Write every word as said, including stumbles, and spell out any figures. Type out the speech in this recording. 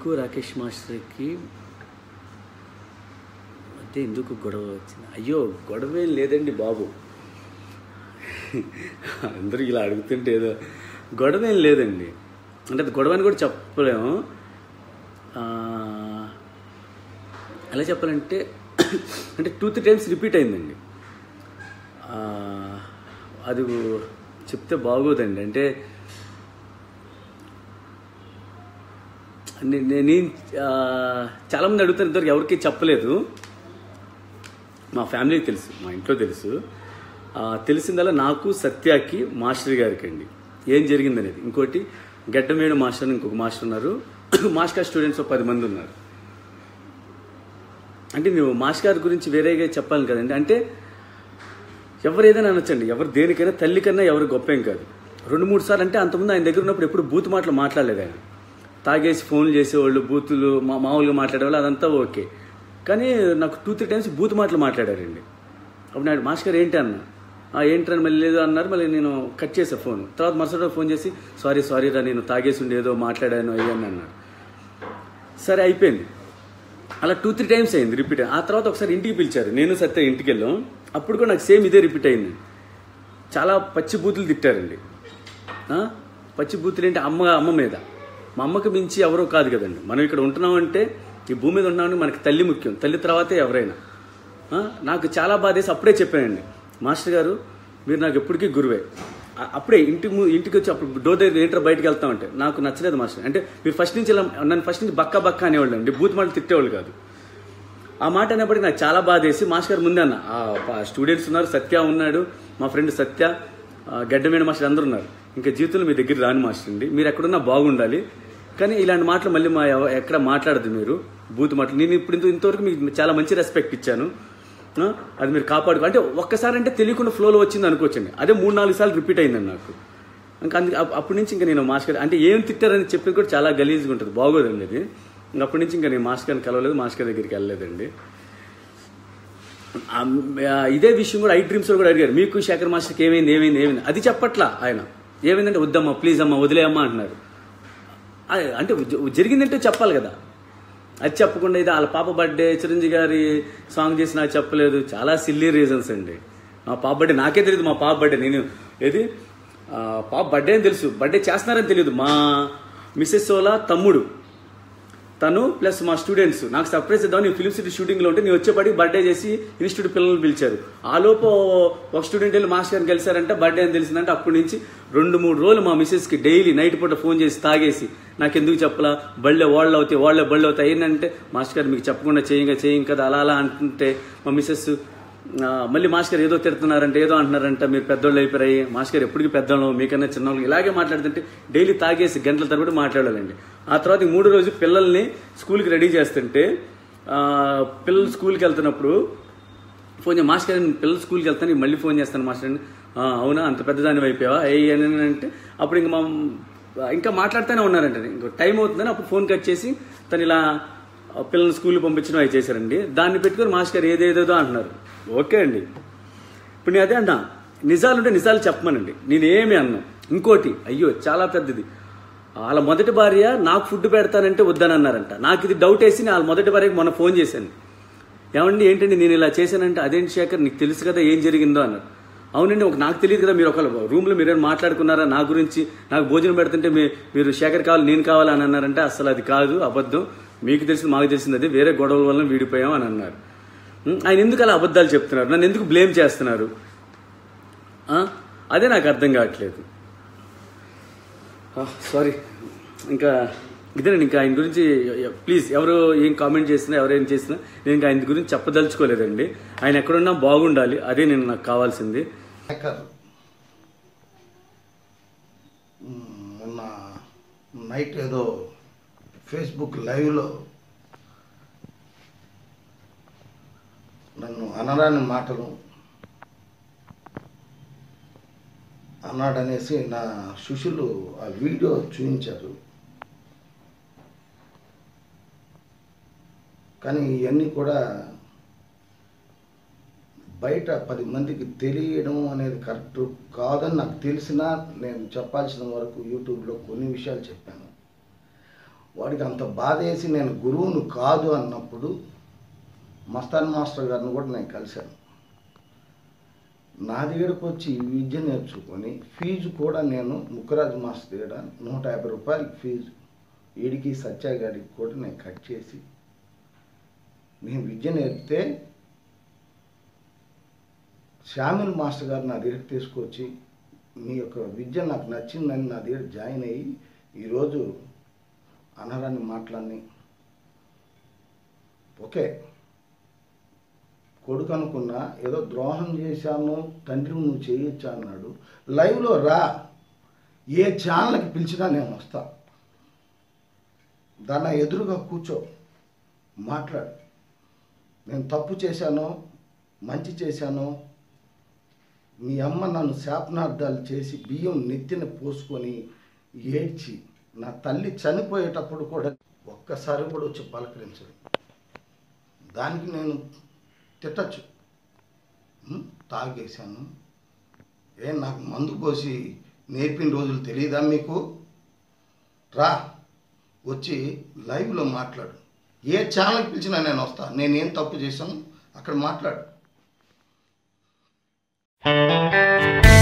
మీకు రాకేష్ మాస్టర్కి అంటే ఎందుకు గొడవ వచ్చింది? అయ్యో గొడవ ఏం లేదండి బాబు. అందరూ ఇలా అడుగుతుంటే ఏదో గొడవ ఏం లేదండి. అంటే అది గొడవ అని కూడా చెప్పలేము. ఎలా చెప్పాలంటే అంటే టూ త్రీ టైమ్స్ రిపీట్ అయిందండి. అది చెప్తే బాగోదండి. అంటే నేను చాలామంది అడుగుతాను, ఇంతవరకు ఎవరికి చెప్పలేదు. మా ఫ్యామిలీకి తెలుసు, మా ఇంట్లో తెలుసు. తెలిసిందల్లా నాకు, సత్యాకి, మాస్టర్ గారికి అండి ఏం జరిగిందనేది. ఇంకోటి గడ్డమేడు మాస్టర్, ఇంకొక మాస్టర్ ఉన్నారు. మాస్టర్ స్టూడెంట్స్ ఒక పది మంది ఉన్నారు. అంటే నువ్వు మాస్టర్ గారి గురించి వేరేగా చెప్పాలి కదండి. అంటే ఎవరు ఏదైనా అనొచ్చండి, ఎవరు దేనికైనా, తల్లి కన్నా ఎవరు గొప్పేం కాదు. రెండు మూడు సార్లు అంటే అంతకుముందు ఆయన దగ్గర ఉన్నప్పుడు ఎప్పుడు బూత్ మాటలు మాట్లాడలేదు. ఆయన తాగేసి ఫోన్లు చేసేవాళ్ళు, బూతులు మా మామూలుగా మాట్లాడేవాళ్ళు, అదంతా ఓకే. కానీ నాకు టూ త్రీ టైమ్స్ బూత్ మాటలు మాట్లాడారండి. అప్పుడు నాడు మాస్టర్ గారు ఏంటి అన్న, ఏంటని మళ్ళీ లేదు అన్నారు. మళ్ళీ నేను కట్ చేసా ఫోన్. తర్వాత మరుసటి ఫోన్ చేసి సారీ సారీ రా నేను తాగేసి ఉండి ఏదో మాట్లాడాను అయ్యాను అన్నారు. సరే అయిపోయింది. అలా టూ త్రీ టైమ్స్ అయింది రిపీట్. ఆ తర్వాత ఒకసారి ఇంటికి పిలిచారు, నేను సత్య ఇంటికి వెళ్ళాం. అప్పుడు కూడా నాకు సేమ్ ఇదే రిపీట్ అయింది. చాలా పచ్చి బూతులు తిట్టారండి. పచ్చి బూతులు ఏంటి, అమ్మ అమ్మ మీద. మా అమ్మకి మించి ఎవరో కాదు కదండి. మనం ఇక్కడ ఉంటున్నామంటే, ఈ భూమి మీద ఉంటున్నామంటే మనకి తల్లి ముఖ్యం. తల్లి తర్వాతే ఎవరైనా. నాకు చాలా బాధేసి అప్పుడే చెప్పానండి, మాస్టర్ గారు మీరు నాకు ఎప్పటికీ గురువే. అప్పుడే ఇంటి ఇంటికి వచ్చి అప్పుడు డోర్ దగ్గర ఏంటర్ బయటకు వెళ్తామంటే నాకు నచ్చలేదు మాస్టర్. అంటే మీరు ఫస్ట్ నుంచి ఇలా నన్ను ఫస్ట్ నుంచి బక్క బక్క అనేవాళ్ళు అండి, బూత్ మాటలు తిట్టేవాళ్ళు కాదు. ఆ మాట అనేప్పటికీ నాకు చాలా బాధ వేసి మాస్టర్ గారు ముందే అన్న, స్టూడెంట్స్ ఉన్నారు, సత్య ఉన్నాడు, మా ఫ్రెండ్ సత్య, గడ్డమేడ మాస్టర్ అందరూ ఉన్నారు. ఇంకా జీవితంలో మీ దగ్గర రాని మాస్టర్ అండి, మీరు ఎక్కడున్నా బాగుండాలి. కానీ ఇలాంటి మాటలు మళ్ళీ మా ఎక్కడ మాట్లాడదు మీరు, బూత్ మాటలు. నేను ఇప్పుడు ఇంతవరకు మీకు చాలా మంచి రెస్పెక్ట్ ఇచ్చాను, అది మీరు కాపాడుకో. అంటే ఒక్కసారి అంటే తెలియకుండా ఫ్లోలో వచ్చింది అనుకోవచ్చండి. అదే మూడు నాలుగు సార్లు రిపీట్ అయిందండి నాకు. ఇంకా అందుకే అప్పటి నుంచి ఇంకా నేను మాస్టర్ అంటే ఏం తిట్టారని చెప్పేది కూడా చాలా గలీజ్గా ఉంటుంది, బాగోదండి అది. ఇంకా అప్పటి నుంచి ఇంకా నేను మాస్టర్ గారిని కలవలేదు, మాస్టర్ గారి దగ్గరికి వెళ్ళలేదండి. ఇదే విషయం కూడా ఐ డ్రీమ్స్లో కూడా అడిగారు, మీకు శేఖర్ మాస్టర్కి ఏమైంది ఏమైంది ఏమైంది అది చెప్పట్లా ఆయన. ఏమైందంటే వద్దమ్మా ప్లీజ్ అమ్మా వదిలేయమ్మా అంటున్నారు. అంటే జరిగిందంటే చెప్పాలి కదా, అది చెప్పకుండా ఇది వాళ్ళ పాప బర్త్డే చిరంజీవి గారి సాంగ్ చేసి నాకు చెప్పలేదు. చాలా సిల్లీ రీజన్స్ అండి. మా పాప బర్త్డే నాకే తెలియదు, మా పాప బర్త్డే నేను ఏది పాప బర్త్డే అని తెలుసు, బర్త్డే చేస్తున్నారని తెలియదు. మా మిస్సెస్ సోలా తమ్ముడు తను ప్లస్ మా స్టూడెంట్స్ నాకు సర్ప్రైజ్ ఇద్దాం, నేను ఫిల్మ్ సిటీ షూటింగ్లో ఉంటే నేను వచ్చేపాటికి బర్త్డే చేసి ఇన్స్టిట్యూట్ పిల్లలు పిలిచారు. ఆ లోపు ఒక స్టూడెంట్ వెళ్ళి మాస్టర్ గారిని కలిసారంటే బర్త్డే అని తెలిసిందంటే అప్పటి నుంచి రెండు మూడు రోజులు మా మిస్సెస్కి డైలీ నైట్ పూట ఫోన్ చేసి తాగేసి నాకు ఎందుకు చెప్పలా, బళ్ళే వాళ్ళు అవుతాయి వాళ్ళే బళ్ళు అవుతాయి ఏంటంటే మాస్టర్ గారు మీకు చెప్పకుండా చేయంగా చేయం కదా అలా అలా అంటుంటే మా మిస్సెస్ మళ్ళీ మాస్టర్ గారు ఏదో తిడుతున్నారంటే ఏదో అంటున్నారంట, మీరు పెద్దోళ్ళు అయిపోయాయి, మాస్టర్ గారు ఎప్పటికీ పెద్దోళ్ళు మీకన్నా చిన్నవాళ్ళు ఇలాగే మాట్లాడుతుంటే డైలీ తాగేసి గంటల తరబడి మాట్లాడాలండి. ఆ తర్వాత మూడు రోజు పిల్లల్ని స్కూల్కి రెడీ చేస్తుంటే పిల్లలు స్కూల్కి వెళ్తున్నప్పుడు ఫోన్ చేసి మాస్టర్ గారు పిల్లలు స్కూల్కి వెళ్తాను మళ్ళీ ఫోన్ చేస్తాను మాస్టర్ అండి. అవునా అంత పెద్దదాన్ని అయిపోయావా ఏ అని అంటే అప్పుడు ఇంక మా ఇంకా మాట్లాడుతూనే ఉన్నారంటే ఇంకో టైం అవుతుందని అప్పుడు ఫోన్ కట్ చేసి తను ఇలా పిల్లల్ని స్కూల్కి పంపించడం అవి చేశారండి. దాన్ని పెట్టుకుని మాస్టర్ గారు ఏదేదేదో అంటున్నారు. ఓకే అండి, ఇప్పుడు నేను అదే అన్నా, నిజాలు ఉంటే నిజాలు చెప్పమనండి, నేనేమి అన్నా. ఇంకోటి అయ్యో చాలా పెద్దది, వాళ్ళ మొదటి భార్య నాకు ఫుడ్ పెడతానంటే వద్దని అన్నారంట. నాకు ఇది డౌట్ వేసి నేను వాళ్ళ మొదటి భార్యకి మొన్న ఫోన్ చేశాను, ఏమండి ఏంటండి నేను ఇలా చేశానంటే అదేంటి శేఖర్ నీకు తెలుసు కదా ఏం జరిగిందో అన్నారు. అవునండి ఒక నాకు తెలియదు కదా, మీరు ఒక రూమ్లో మీరేమైనా మాట్లాడుకున్నారా నా గురించి, నాకు భోజనం పెడుతుంటే మీరు శేఖర్ కావాలి నేను కావాలి అని అన్నారంటే అసలు అది కాదు అబద్ధం, మీకు తెలిసింది మాకు తెలిసింది అది వేరే గొడవల వల్ల విడిపోయాం అని అన్నారు. ఆయన ఎందుకు అలా అబద్ధాలు చెప్తున్నారు, నన్ను ఎందుకు బ్లేమ్ చేస్తున్నారు, అదే నాకు అర్థం కావట్లేదు. సారీ ఇంకా ఇదేనండి, ఇంకా ఆయన గురించి ప్లీజ్ ఎవరు ఏం కామెంట్ చేసినా ఎవరేం చేసినా నేను ఇంకా ఆయన గురించి చెప్పదలుచుకోలేదండి. ఆయన ఎక్కడున్నా బాగుండాలి, అదే నేను నాకు కావాల్సింది. మొన్న నైట్ ఏదో ఫేస్బుక్ లైవ్లో నన్ను అనరాని మాటలు అన్నాడనేసి నా శిష్యులు ఆ వీడియో చూపించారు. కానీ ఇవన్నీ కూడా బయట పది మందికి తెలియడం అనేది కరెక్ట్ కాదని నాకు తెలిసినా నేను చెప్పాల్సిన వరకు యూట్యూబ్లో కొన్ని విషయాలు చెప్పాను. వాడికి అంత బాధ వేసి నేను గురువును కాదు అన్నప్పుడు మస్తాన్ మాస్టర్ గారిని కూడా నేను కలిశాను. నా దగ్గరకు వచ్చి విద్య నేర్చుకొని ఫీజు కూడా నేను ముక్కరాజు మాస్టర్ దగ్గర నూట యాభై రూపాయలు ఫీజు వీడికి సత్యాగాడికి కూడా నేను కట్ చేసి నేను విద్య నేర్పితే శ్యామిల్ మాస్టర్ గారు నా దగ్గరికి తీసుకొచ్చి మీ యొక్క విద్య నాకు నచ్చిందని నా దగ్గర జాయిన్ అయ్యి ఈరోజు అనరాని మాటలన్నీ ఓకే కొడుకు అనుకున్నా ఏదో ద్రోహం చేశాను తండ్రి నువ్వు చేయొచ్చా అన్నాడు. లైవ్లో రా, ఏ ఛానల్కి పిలిచినా నేను వస్తా, దాన్ని ఎదురుగా కూర్చో మాట్లాడు. నేను తప్పు చేశానో మంచి చేశానో, మీ అమ్మ నన్ను శాపనార్థాలు చేసి బియ్యం నెత్తిన పోసుకొని ఏడ్చి నా తల్లి చనిపోయేటప్పుడు కూడా ఒక్కసారి కూడా వచ్చి పలకరించదు. దానికి నేను తిట్టచ్చు, తాగేశాను, ఏ నాకు మందు పోసి నేర్పిన రోజులు తెలియదా మీకు? రా, వచ్చి లైవ్లో మాట్లాడు. ఏ ఛానల్కి పిలిచినా నేను వస్తా. నేనేం తప్పు చేశాను అక్కడ మాట్లాడు.